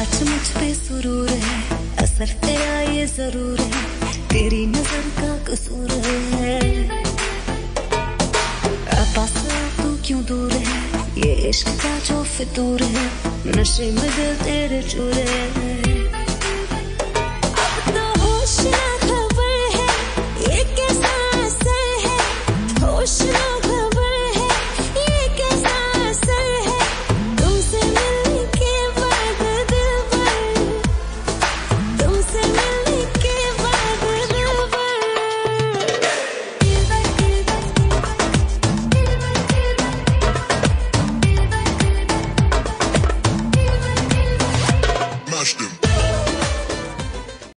सच मुझ पे सुरूर है, असर तेरा ये जरूर है, तेरी नजर का कसूर है। पास तू क्यों दूर है, ये इश्क का जो फितूर है, नशे में दिल तेरे चूर है।